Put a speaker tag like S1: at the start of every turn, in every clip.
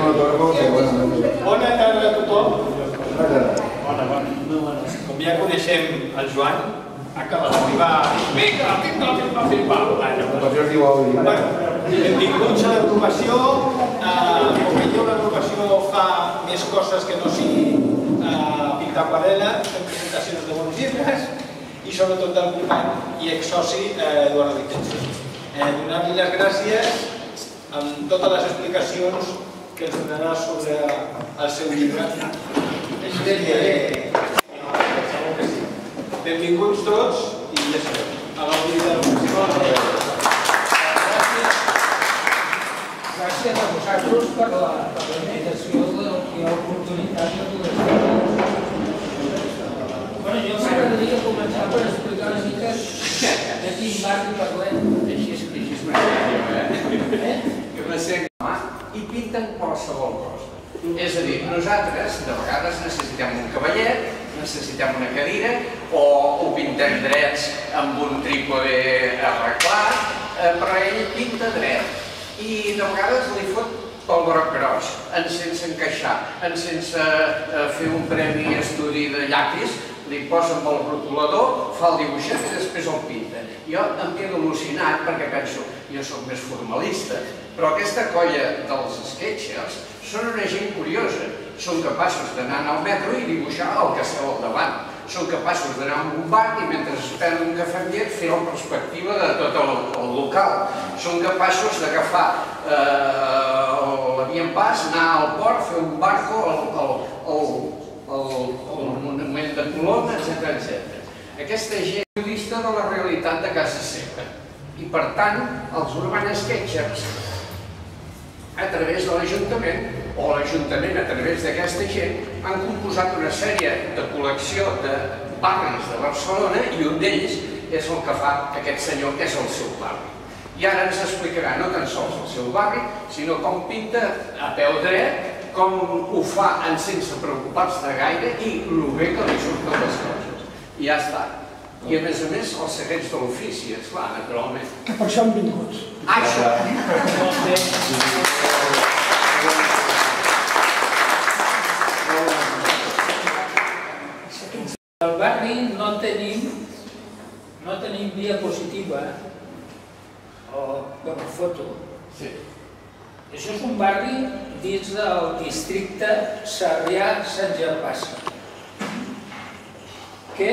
S1: Bona tarda a tothom.
S2: Bona.
S1: Com ja coneixem el Joan, acaba d'arribar. Vinga, pim-pam. Benvinguts a l'agrupació. Com que l'agrupació fa més coses que no sigui pintar aquarel·la, fem presentacions de bons llibres i sobretot del company i exsoci Eduardo Vicente. Donar-li les gràcies amb totes les explicacions que ens donarà sobre el seu llibre. Benvinguts tots i ja sabeu, a l'audiència del festival.
S3: Gràcies a vosaltres per la invitació i l'oportunitat de poder fer. Jo m'agradaria començar per explicar una mica de quin barri parlem.
S2: Així és meravellós, i pinten qualsevol cosa. És a dir, nosaltres de vegades necessitem un cavallet, necessitem una cadira, o ho pintem drets amb un trípode arreglat, però ell pinta dret. I de vegades li fot pel broc gros, sense encaixar, sense fer un premi estudi de llapis, li posa amb el rotulador, fa el dibuixet i després el pinta. Jo em quedo al·lucinat perquè penso, jo soc més formalista, però aquesta colla dels sketchers són una gent curiosa. Són capaços d'anar al metro i dibuixar el que seu al davant. Són capaços d'anar a un bar i mentre es pren un cafè amb llet fer la perspectiva de tot el local. Són capaços d'agafar l'avió en pas, anar al port, fer un barco, el monument de Colom, etc. Aquesta gent és periodista de la realitat de casa seva. I per tant, els Urban Sketchers, a través de l'Ajuntament, o l'Ajuntament a través d'aquesta gent, han composat una sèrie de col·lecció de barris de Barcelona i un d'ells és el que fa aquest senyor, que és el seu barri. I ara ens explicarà no tan sols el seu barri, sinó com pinta a peu dret, com ho fa sense preocupar-se gaire i el bé que li surten les coses. I ja està. I a més, els secrets de l'ofici, esclar, naturalment.
S3: Que per això han vingut.
S2: Això!
S3: Al barri no tenim diapositiva o foto. Això és un barri dins del districte Sarrià-Sant Gervasi, que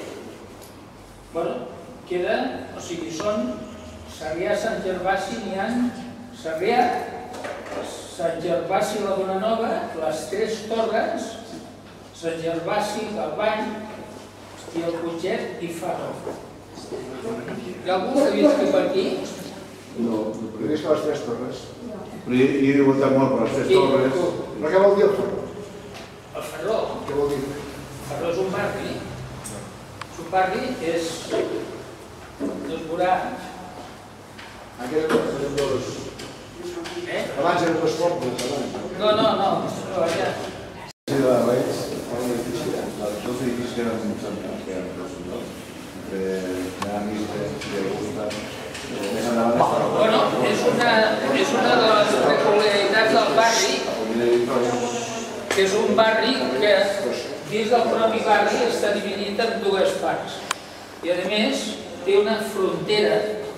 S3: queda, o sigui, són Sarrià-Sant Gervasi, n'hi ha Sarrià, Sant Gervasi la Bonanova, les Tres Torres, Sant Gervasi, Galvany, i el Putxet i Faró. Hi ha algú que ha vist per aquí?
S4: No, he vist les Tres Torres. Però hi he debutat molt per les Tres Torres. Però què vol dir el Faró?
S3: El Faró?
S4: Què vol dir?
S3: El Faró és un barri. És un barri que és dos vorats.
S4: Aquests eren dos... Abans eren dos pobles, abans.
S3: No, allà.
S4: Sí, de la Reis, els dos edificis que eren centrals, que eren dos, entre Namis i Augusta.
S3: Bueno, és una de les peculiaritats del barri, que és un barri que dins del propi barri està dividit en dues parts. I a més té una frontera,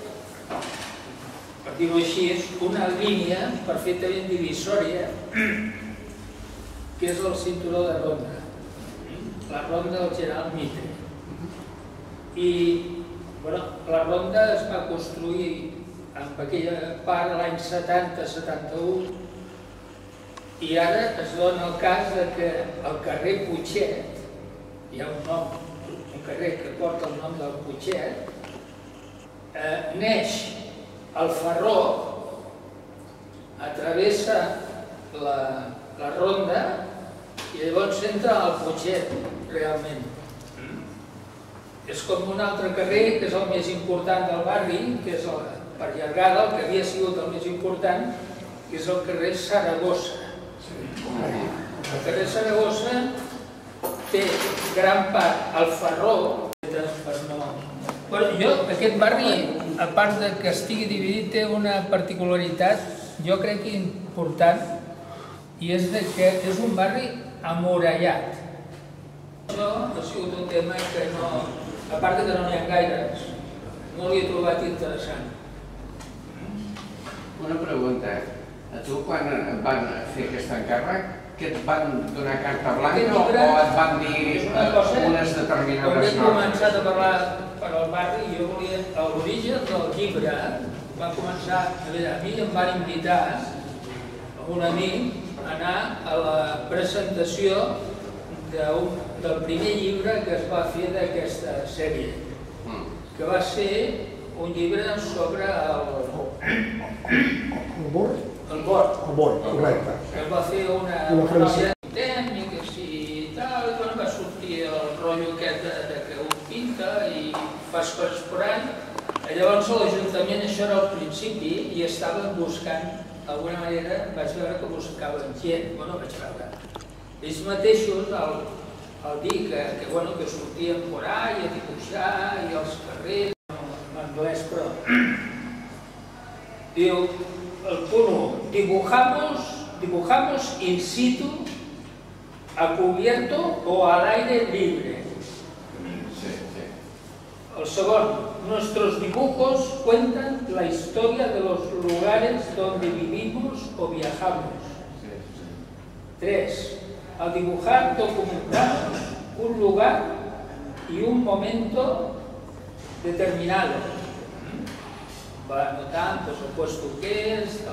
S3: per dir-ho així, és una línia perfectament divisòria, que és el cinturó de Ronda, la Ronda del General Mitre. I la Ronda es va construir en aquella part l'any 70-71 i ara es dona el cas que al carrer Putxet, hi ha un carrer que porta el nom del Putxet, neix el Farró, atravessa la Ronda i llavors entra al Putxet, realment. És com un altre carrer, que és el més important del barri, que és per llargada, el que havia sigut el més important, que és el carrer Saragossa. El carrer Saragossa té gran part al Farró. Aquest barri, a part que estigui dividit, té una particularitat, jo crec que important, i és que és un barri amurallat. Això ha sigut un tema que no, a part que no n'hi ha gaires, no l'he trobat interessant.
S2: Una pregunta. A tu, quan et van fer aquest encàrrec, que et van donar carta blanca o et van dir unes determinades normes?
S3: Quan he començat a parlar per al barri, jo volia, a l'origen del llibre, va començar, a mi em van invitar un amic a anar a la presentació del primer llibre que es va fer d'aquesta sèrie, que va ser un llibre sobre el bord,
S5: correcte.
S3: que es va fer una nòcia tècniques i tal, i va sortir el rotllo aquest que un pinta i fas coses por ahí. Llavors l'Ajuntament, això era al principi, i estaven buscant, d'alguna manera, vaig veure que buscaven gent, vaig veure. Ells mateixos, al dir que sortien por ahí a dibuixar i als carrers, en anglès, però... Diu, el punt 1, dibujamos in situ, a cubierto o al aire libre. El segon, nuestros dibujos cuentan la historia de los lugares donde vivimos o viajamos. 3. Al dibujar documentamos un lugar y un momento determinado. Va anotant, por supuesto, qué es.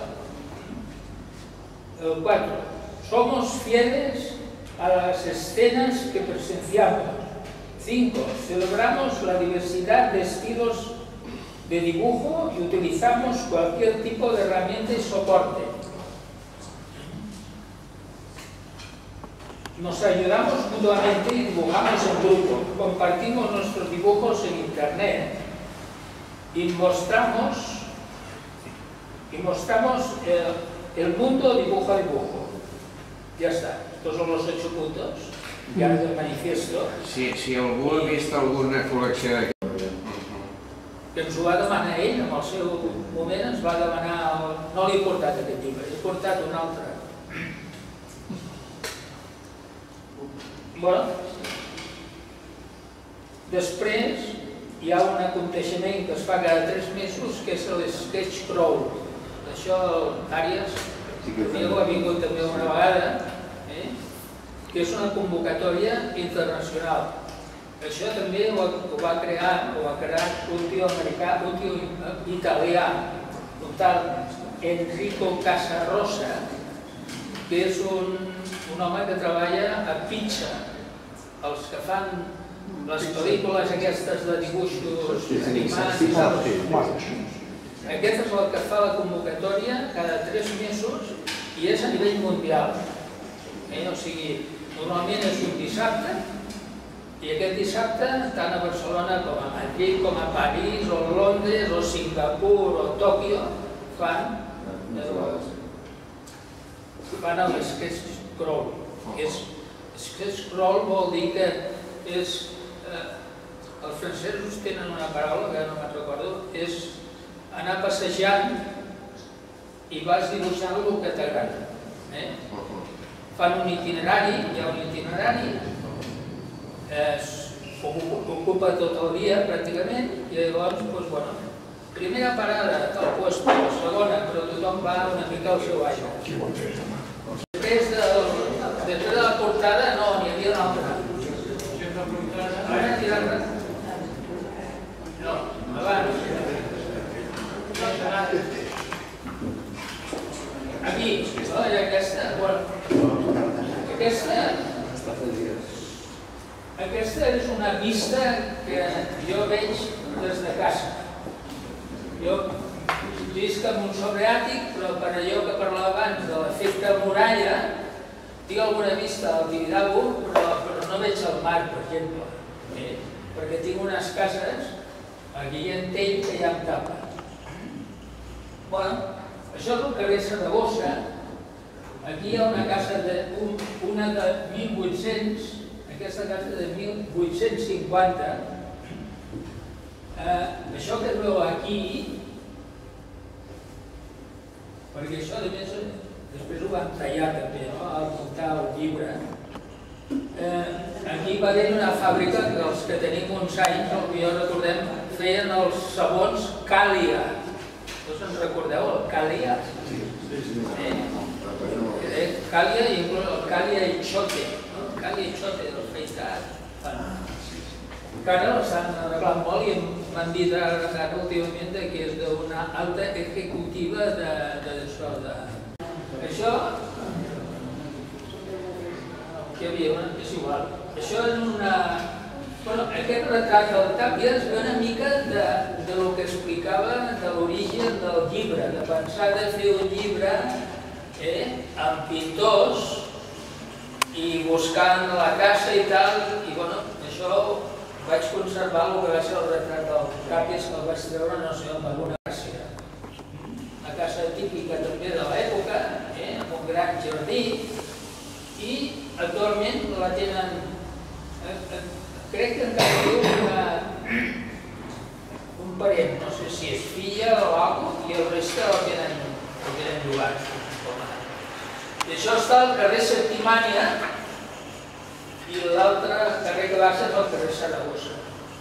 S3: El 4. Somos fieles a las escenas que presenciamos. 5. Celebramos la diversidad de estilos de dibujo y utilizamos cualquier tipo de herramienta y soporte. Nos ayudamos mutuamente y dibujamos en grupo. Compartimos nuestros dibujos en internet y mostramos el mundo dibujo a dibujo. Ya está. Estos son los 8 puntos. Ja del manifiesto.
S2: Si algú ha vist alguna col·lecció d'aquest...
S3: Que ens ho va demanar ell, en el seu moment ens va demanar... No li he portat aquest llibre, he portat un altre. Després hi ha un aconteixement que es fa cada 3 mesos, que és l'Sketch Crawl. D'això, Àries, Diego ha vingut també una vegada, que és una convocatòria internacional. Això també ho va crear un tio americà, un tio italià, un tal Enrico Casarosa, que és un home que treballa a Pizza, els que fan les pel·lícules aquestes de dibuixos animats i tal. Aquest és el que fa la convocatòria cada 3 mesos i és a nivell mundial. O sigui, normalment és un dissabte i aquest dissabte, tant a Barcelona com a Madrid, com a París, o Londres, o Singapur, o Tòquio, fan l'Sketch Crawl. Sketch Crawl vol dir que és... Els francesos tenen una paraula, que no me'n recordo, és anar passejant i vas dibuixant el que t'agrada. Fan un itinerari, hi ha un itinerari, ocupa tot el dia pràcticament, i llavors, primera parada al puesto, segona, però tothom va una mica al seu aigua. Després de la portada, no, n'hi havia una altra. Ara tirar-la. No, abans. Aquí, aquesta és una vista que jo veig des de casa. Jo visc en un sobreàtic, però per allò que parlava abans de l'efecte muralla, tinc alguna vista al Tibidabo, però no veig el mar, per exemple, perquè tinc unes cases a Guillentell que ja em tapen. Això és el carrer Saragossa. Aquí hi ha una casa de 1800, aquesta casa de 1850. Això que es veu aquí, perquè això a més després ho vam tallar també, al muntar el llibre. Aquí va haver una fàbrica que els que tenim uns anys, potser recordem, feien els sabons Càlia. Tots ens recordeu el Càlia? Càlia i inclús el Càlia i Xote. El Càlia i Xote del feitat. Encara s'han arreglat molt i m'han dit ara últimament que és d'una alta executiva d'això. Això... que hi havia, és igual. Això és una... Aquest retrat del Tàpies ve una mica del que explicava de l'origen del llibre, de pensar de fer un llibre amb pintors i buscant la casa i tal, i això vaig conservar el que va ser el retrat del Tàpies, que el vaig treure, no sé, amb alguna gràcia. Una casa típica també de l'època, amb un gran jardí, i actualment la tenen, crec que encara diu un parent, no sé si és filla o alguna cosa, i el resta el tenen llogat. I això està al carrer Septimània i l'altre carrer que va ser el carrer Saragossa.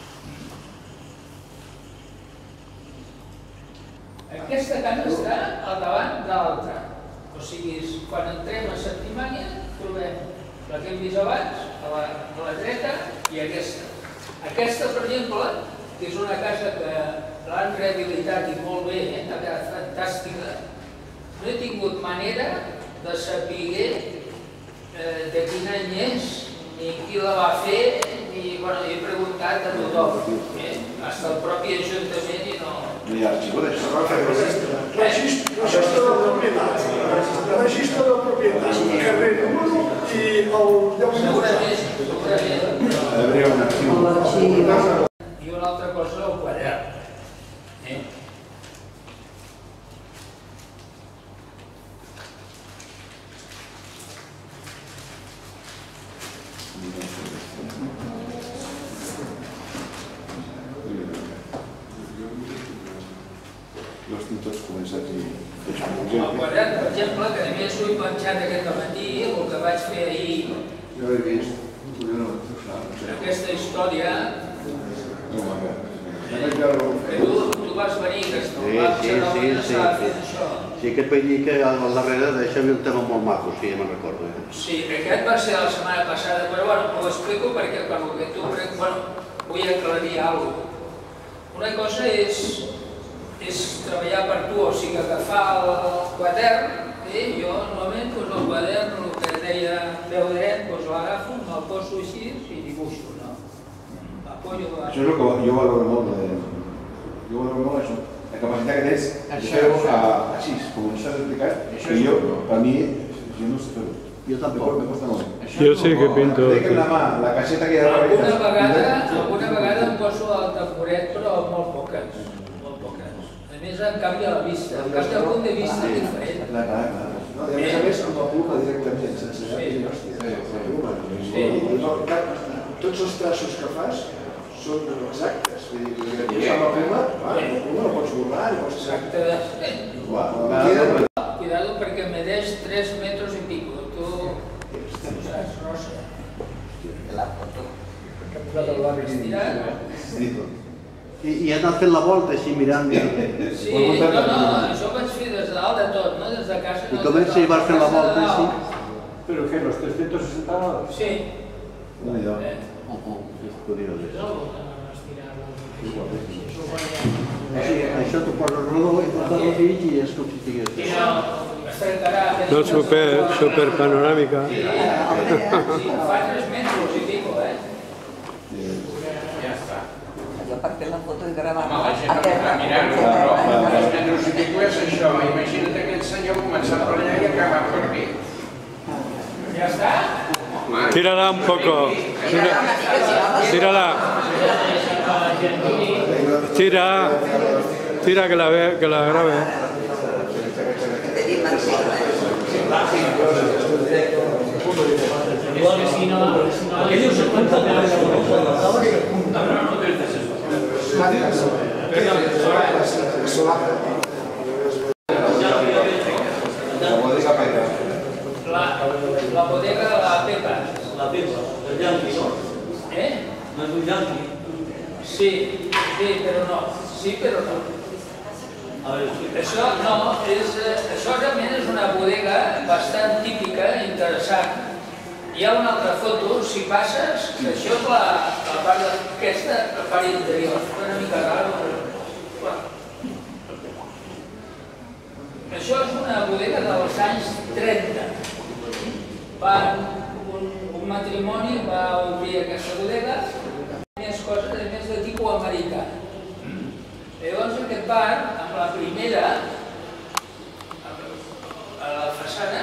S3: Aquesta casa està al davant de l'altra. O sigui, quan entrem a Septimània trobem la que hem vist abans, a la dreta, i aquesta. Aquesta, per exemple, que és una casa que l'han rehabilitat i molt bé, ha quedat fantàstica, no he tingut manera de saber de quin any és, ni qui la va fer, ni he preguntat a tothom, fins al propi Ajuntament i no...
S4: Ni arxiu d'això.
S5: Registre de propietat. Registre de propietat. Carrer número i el lloc de
S3: segurament.
S4: Hauria un arxiu.
S3: I una altra cosa, el quadern.
S4: Jo estic tots començats i...
S3: El quadern, per exemple, que a més ho he penjat aquest matí, el que vaig fer ahir,
S4: Jo l'he vist.
S3: aquesta història, que tu vas venir, que estava fent això.
S6: Sí, aquest vaig dir que al darrere deixava un tema molt maco, si ja me'n recordo.
S3: Sí, aquest va ser la setmana passada, però ho explico perquè vull aclarir alguna cosa. Una cosa és treballar per tu, o sigui, agafar el quadern, jo normalment el quadern, el que deia veu dret, l'agafo, me'l poso així i dibuixo, no?
S4: Això és el que jo valoro molt, això. La capacitat que tens de fer-ho així, com això has explicat, i jo, per mi, jo no sé fer-ho.
S6: Jo tampoc.
S7: Jo sí que pinto.
S4: La caseta que hi ha
S3: Alguna vegada em poso al temporet, però molt poques. A més, em canvia la vista, em canvia el punt de vista diferent.
S4: I a més, amb la pluma directament, sense tots els traços que fas són exactes. Amb la pluma no pots borrar, no pots...
S3: Cuidado perquè medeix 3 metres i pico. Tu saps, Rosa.
S6: I ha anat fent la volta així mirant...
S3: Sí, no, això ho vaig fer des de dalt de tot, no? Des de casa...
S6: I com ells hi vas fent la volta així?
S5: Però què, los 360 grados?
S3: Sí.
S6: Això t'ho poses rodó i tot el mig i és com si estigués...
S7: No, super panoràmica.
S3: Sí, fa 3 metres i pico,
S2: Ja està.
S8: Perquè la foto és gravada.
S2: Home, la gent no està mirant, però 3 metres i pico és això. Imagina't aquest senyor començant per allà i acabar per aquí.
S3: Ja està?
S7: Tírala un poco. Tírala. Tira que la grabe.
S4: La voy a desaparecer.
S3: La bodega de la Pepa.
S9: La Pepa, el Yanqui, no? No és un Yanqui?
S3: Sí, però no. Sí, però no. Això realment és una bodega bastant típica, interessant. Hi ha una altra foto, si passes, això és la part d'aquesta, la part interior, una mica raro. Això és una bodega dels anys 30. Un matrimoni va obrir aquesta bodega, més coses, a més de tipus americà. Llavors aquest bar, amb la primera, a la façana,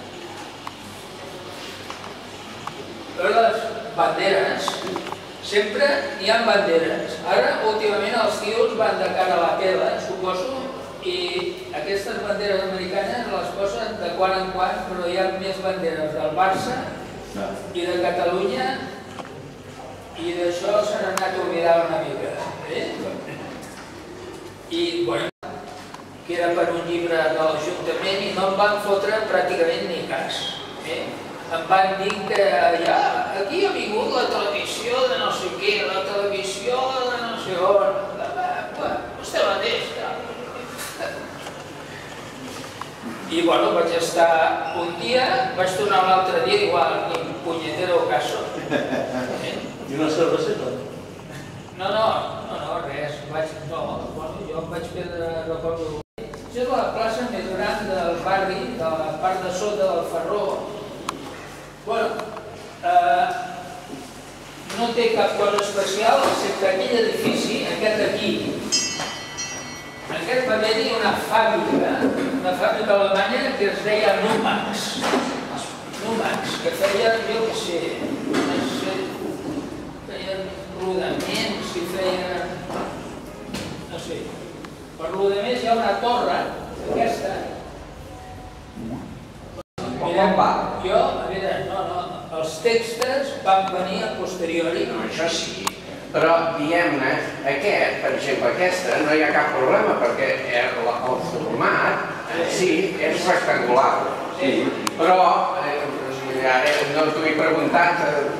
S3: les banderes, sempre hi ha banderes. Ara, últimament, els tios van de cara a la pela, suposo, i aquestes banderes americanes les posen de quan en quan, però hi ha més banderes del Barça i de Catalunya, i d'això s'han anat oblidant una mica. I, bueno, que era per un llibre de l'Ajuntament i no em van fotre pràcticament ni cas. Em van dir que aquí ha vingut la televisió de no sé què, la televisió de no sé on, vostè mateix. I, bueno, vaig estar un dia, vaig tornar un altre dia, igual, ni punyetero caso.
S9: I una cerveseta?
S3: No, res. Jo em vaig prendre, recordo. Això és la plaça més gran del barri, de la part de sota del Ferró. Bueno, no té cap cosa especial, excepte aquell edifici, aquest aquí. Aquest va haver-hi una fàbrica alemanya que es deia Numax, que feien, jo què sé, feien rodaments i feien, no sé. Per lo de més hi ha una torre, aquesta. Mira, jo, a veure, no, els textos van venir a posteriori.
S2: No, això sí. Però, diguem-ne, aquest, per exemple, aquesta, no hi ha cap problema, perquè el format, sí, és rectangular. Però, ara no t'ho he preguntat,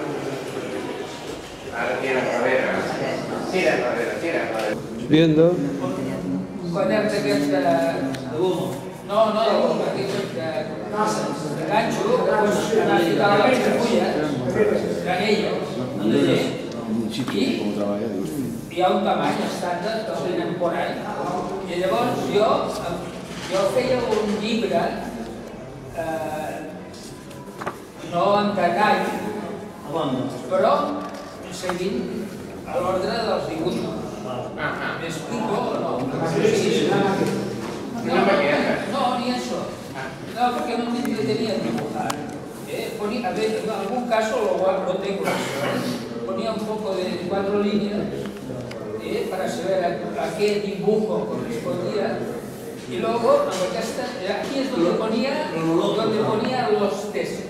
S2: ara tira enrere. Tira enrere.
S7: Viendo.
S3: Quaderns aquests de l'humo. No, aquests de ganxo, que pots anar a ficar a les fulles, granelles. I hi ha un tamany estàndard que el tenen por ahí. I llavors jo feia un llibre, no en detall, però seguint l'ordre dels dibuixos. M'explico o no? No, ni eso. No, porque no me entretenía en dibujar. A ver, en algún caso lo tengo. Ponía un poco de 4 líneas para saber a qué dibujo correspondía. Y luego, aquí es donde ponía los textos.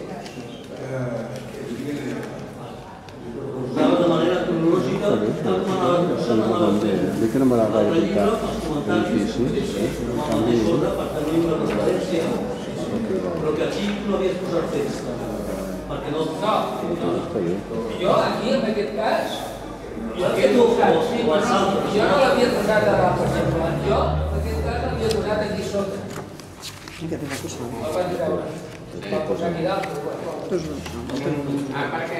S9: De manera cronològica, tal com anava fent.
S6: De què no me la vaig apuntar?
S9: Per tenir una referència, però que aquí no havies posat text. Perquè no...
S3: Jo aquí, en aquest cas, jo no l'havia posat ara, per exemple. Jo, en aquest cas, l'havia posat aquí sota. El vaig treure. Va posar aquí dalt.
S2: Perquè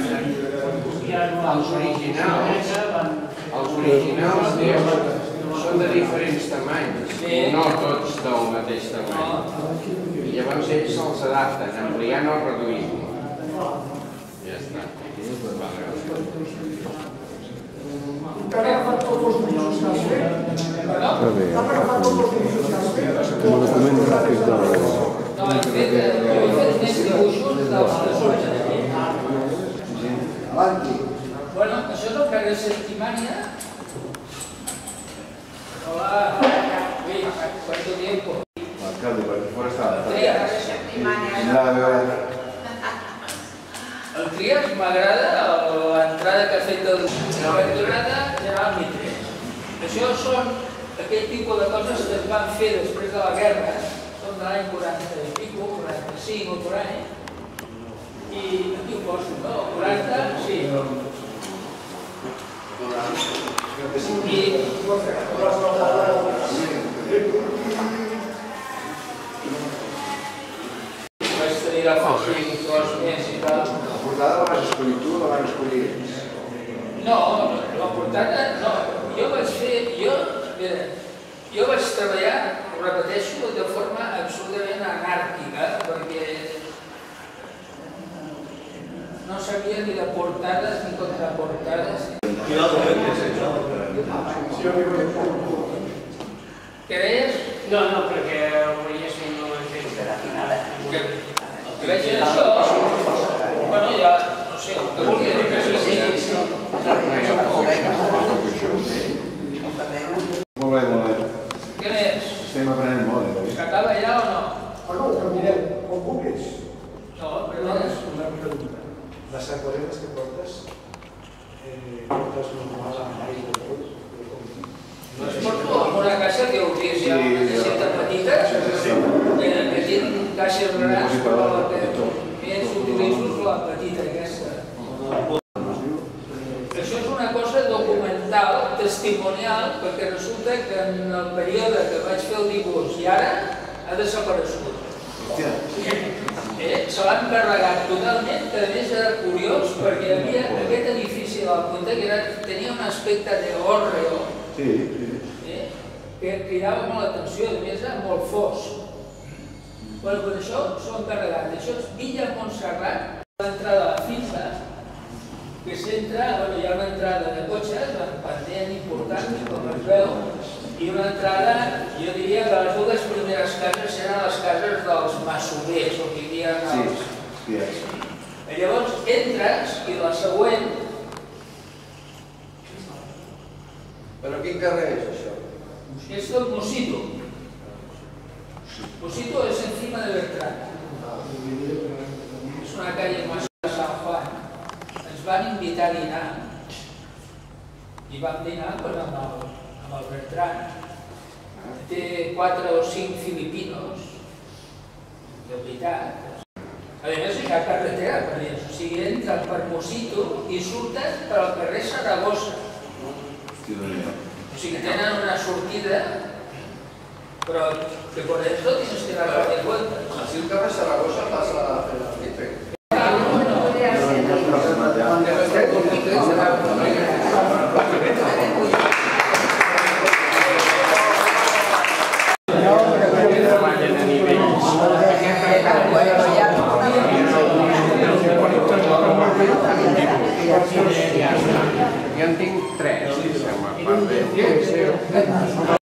S2: els originals són de diferents tamanys, no tots del mateix tamany. I llavors ells se'ls adapten, ampliant o reduint. Ja està.
S5: T'ha agafat tots els dibuixos que has fet? T'ha agafat tots els dibuixos que has fet?
S6: Com a document gràfic de...
S3: No, he fet més dibuixos dels resultats. Bueno, això és el carrer Septimània. Hola. Ui, ¿cuánto tiempo?
S4: Alcalde, para que fuera esta...
S3: El Trias m'agrada l'entrada que ha fet la cantonada General Mitre. Això són aquell tipus de coses que es van fer després de la guerra, són de l'any 40 i pico, 45 o por ahí. I aquí ho poso, no? 40, sí. I... Vaig tenir d'afegir un cos més i tal.
S4: La portada la vas escollir tu o la van escollir ells?
S3: No, la portada no. Jo vaig fer... Jo vaig treballar, ho repeteixo, de forma absolutament anàrquica, perquè no sabia ni de portades ni contraportades. Què deies?
S10: No, perquè ho veiéssim no ho hem fet.
S3: Que veig això? Bueno, ja, no sé, que volia dir que sí.
S4: Molt bé.
S3: Què és?
S4: Estem aprenent molt, eh?
S3: S'acaba ja o no?
S5: No, mireu, quan vulguis.
S3: No, però és...
S5: Una pregunta. Les aquarel·les que portes normal amb aigua i tot?
S3: Les porto amb una caixa que heu vist ja, una caixeta petita, que tinc caixes grans, però la que més utilitzo és la petita aquesta. Això és una cosa documental, testimonial, perquè resulta que en el període que vaig fer el dibuix i ara ha desaparegut. Se l'han carregat totalment, que a més era curiós perquè hi havia aquest edifici de la Punta que tenia un aspecte de hórreo que cridava molt l'atenció, a més era molt fosc. Però per això s'ho han carregat. Això és Villa Montserrat, l'entrada a la finca, que s'entra, hi ha una entrada de cotxes, amb pendent important, com es veu, i una entrada, jo diria que les dues primeres cases eren les cases dels masovers, o que hi havia els... Llavors entres i la següent...
S2: Però quin carrer és això?
S3: És del Mosito. Mosito es encima de Bertrán. És una calle más de San Juan. Ens van invitar a dinar i vam dinar amb el Bertrán. Té 4 o 5 filipinos, de veritat. A més, hi ha carretera per ells, o sigui, entren per Mosito i surten per al carrer Saragossa. O sigui, tenen una sortida, però que por eso tienes que dar de vuelta.
S2: Si el carrer Saragossa passa a la Pitre. Jo en tinc 3, a part de